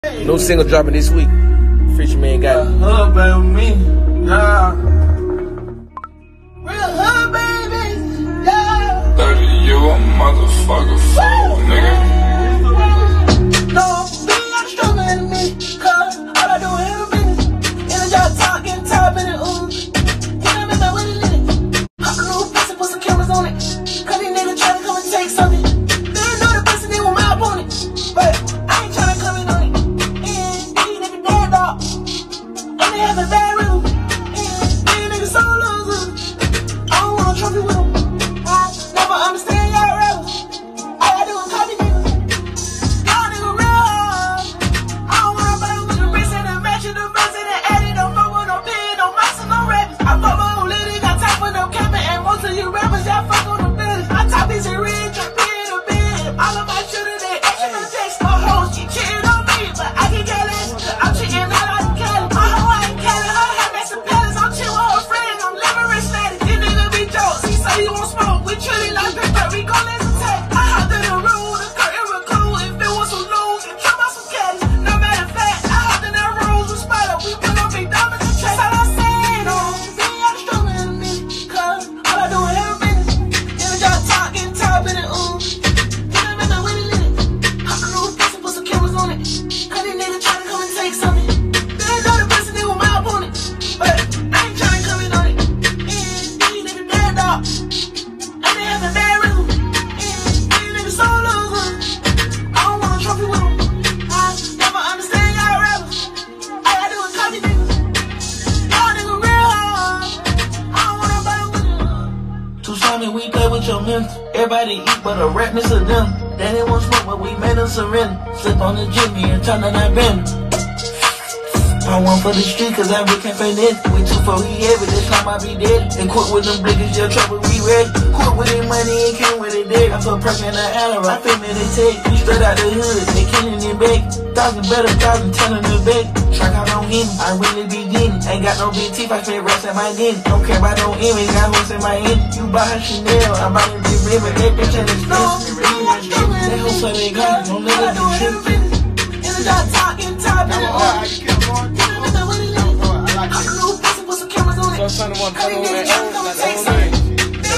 No single dropping this week. Fisher Man got it. Hub baby me, yeah. Real hub baby, yeah. 30 you a motherfucker fool, nigga. No, be not stronger than me, cause all I do is hit a business. In the job talking, top in it, ooh. Hit him in the with it in it. Pop a little pussy, put some cameras on it. Cause these niggas tryna come and take something. They know the pussy, they want my opponent. But I ain't tryna come in on it. These niggas dead dog. And they have a bad rhythm. These niggas so losers. I don't want a trophy with them. I never understand y'all rebels. All I do is copy niggas. Y'all niggas real hard. I don't wanna battle with the wrist and the match and the verse and the edit. Don't fuck with no pin, no mice and no rabbits. I fuck with no lady, got time for no capping. And most of you rappers, y'all fuck on the business. I top these and rich, I pin a bid. All of my shooter, they action and text. My hoes, she cheating on me, but I can care less. I'm cheating out on Cali. My hoe ain't Cali, her hair makes some palace. I'm chill with her friends, I'm living rich status. These niggas be jokes, he say he won't smoke. We truly like paper, we gon' let some take. I hopped in the room with a curtain with cool. If it was some loans, and come out some caddies. No matter of fact, I hopped in that room with Spider. We put on big diamonds and checks. All I say, no, be out stronger than me, cause all I do is have business. In the job talking, top in it, ooh. Hit him in the with it in it. Pop a little pussy, put some cameras on it. Cause these niggas tryna come and take something. They know the pussy, they want my opponent. But I ain't tryna come in on it. These niggas dead dog. And they have a bad rhythm. These niggas so losers. I don't want a trophy with them. I never understand y'all rebels. All I do is copy niggas. Y'all niggas real hard. I don't wanna battle with you. Too slimy, we play with your mental. Everybody eat, but a rat miss of them. They didn't want smoke, but we made them surrender. Slip on the Jimmy and turn on that bend. I want for the street, cause I can't pay this. We 2-4, he heavy, this time I be dead. And quit with them blickers, your trouble, we ready. Quit with their money and came with it dead. I put perk in the alley, I feel me, they take. We straight out the hood, they killing it back. 1,000 better, 1,000 telling the back. Track out on him, I really be getting. Ain't got no big teeth, I spend rest in my den. Don't care about no image, got horse in my end. You buy her Chanel, I buy them big ribbon. That bitch ain't expensive. They hope so they got it, don't let it be trippin'. In the job talking, top in it, ooh. So son of one put on that old, like the whole thing.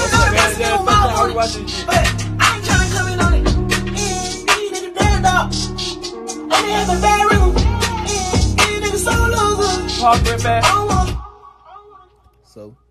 But I ain't tryna come in on it. These niggas dead dog. And they have a bad rhythm. These niggas so losers. Park right back. I don't want. So